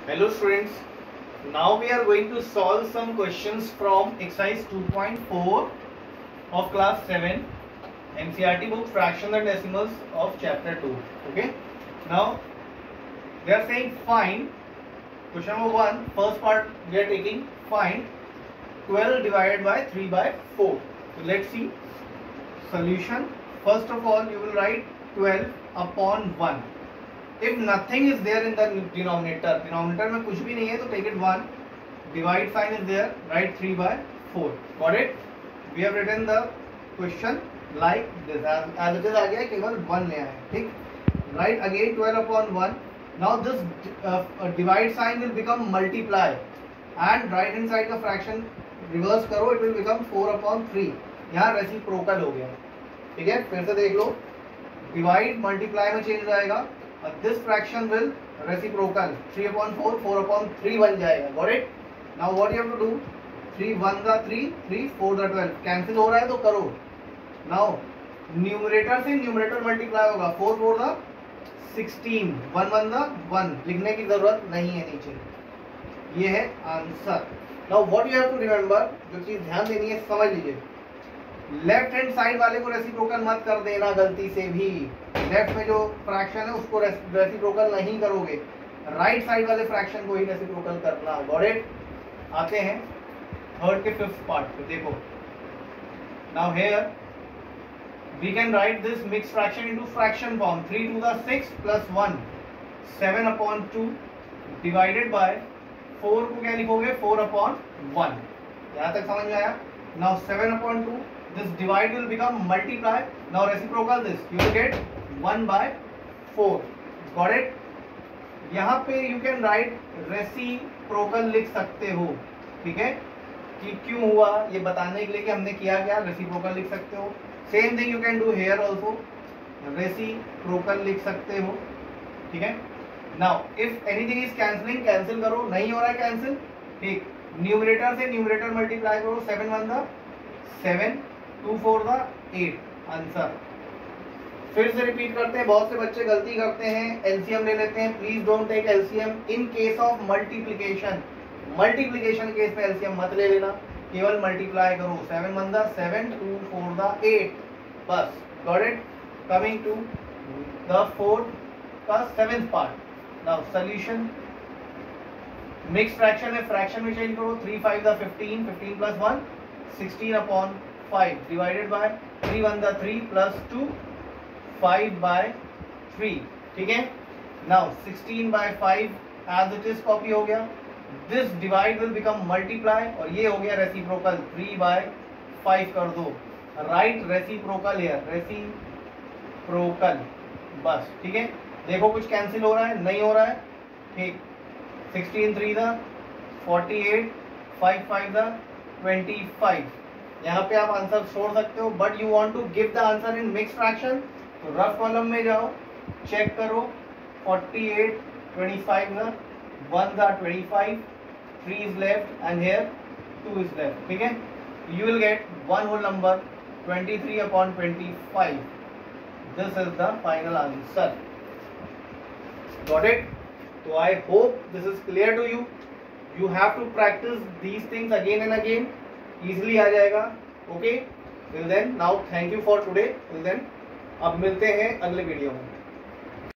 Hello students, now we are going to solve some questions from exercise 2.4 of class 7 NCERT book fractions and decimals of chapter 2. Okay, now they are saying find question number 1, first part we are taking find 12 divided by 3 by 4. So let's see solution. First of all you will write 12 upon 1. If nothing is there in the denominator में कुछ भी नहीं है तो take it 1. Divide sign is there, write 3 by 4. Got it? We have written the question like this. As it is आ गया केवल 1 ले आए. ठीक? Write again 12 upon 1. Now this divide sign will become multiply and right hand side का fraction reverse करो, it will become 4 upon 3. यहाँ reciprocal हो गया. ठीक है? फिर से देख लो. Divide multiply में change जाएगा. This fraction will reciprocal 3 upon 4, 4 upon 3 बन जाएगा. Got it? Now what you have to do? 3 1 दा 3, 3 4 दा 12. कैंसिल हो रहा है तो करो. Now न्यूमरेटर से न्यूमरेटर मल्टीप्लाई होगा. 4 4 दा 16, 1 1 दा 1. लिखने की जरूरत नहीं है नीचे. ये है answer. Now what you have to remember, जो चीज ध्यान देनी है समझ लीजिए. लेफ्ट हैंड साइड वाले को रेसिप्रोकल मत कर देना गलती से भी. लेफ्ट में जो फ्रैक्शन है उसको रेसिप्रोकल नहीं करोगे, राइट साइड वाले फ्रैक्शन को ही रेसिप्रोकल करना. Got it? आते हैं थर्ड के फिफ्थ पार्ट पे. देखो now here we can write this mix fraction into fraction form. 3 to the 6 plus 1 7 upon 2 divided by 4 को क्या लिखोगे 4 अपॉन 1. यहाँ तक समझ में आया? Now 7 upon 2, this divide will become multiply. Now reciprocal this, you will get 1 by 4. Got it? यहाँ पे you can write reciprocal लिख सकते हो. ठीक है कि क्यों हुआ ये बताने के लिए कि हमने किया क्या. reciprocal लिख सकते हो. Same thing you can do here also. reciprocal लिख सकते हो. ठीक है. Now if anything is cancelling, cancel करो. नहीं हो रहा है cancel. ठीक. न्यूमरेटर से न्यूमरेटर मल्टीप्लाई करो. 7 1 दा 7, 2 4 दा 8. आंसर फिर से रिपीट करते हैं. बहुत से बच्चे गलती करते हैं, एलसीएम ले लेते हैं. Please don't take LCM in case of multiplication. Multiplication case में एलसीएम मत ले लेना, केवल मल्टीप्लाई करो. 7 1 दा 7, 2 4 दा 8. बस. Got it? Coming to the fourth का 7th part. Now solution. Mix fraction है, फ्रैक्शन में चेंज करो. 3 5 दा 15, 15 प्लस 1 16 अपॉन 5 डिवाइडेड बाय 3 1 दा 3 प्लस 2 5 बाय 3. ठीक है. Now 16 by 5 as it is copy हो गया. This divide will become multiply और ये हो गया रेसिप्रोकल. 3 बाय 5 कर दो. Right reciprocal here, reciprocal. बस. ठीक है. देखो कुछ कैंसिल हो रहा है? नहीं हो रहा है. ठीक. 16 3 दा 48, 5 5 दा 25. यहाँ पे आप आंसर छोड़ सकते हो, but you want to give the answer in mix fraction तो रफ कॉलम में जाओ, चेक करो. 48 25 दा 1 दा 25, 3 is left and here 2 is left. ठीक है. You will get one whole number 23 upon 25. This is the final answer. Got it? So I hope this is clear to you. You have to practice these things again and again. Easily आ जाएगा. Okay? Till then, now thank you for today. Till then, अब मिलते हैं अगले video में.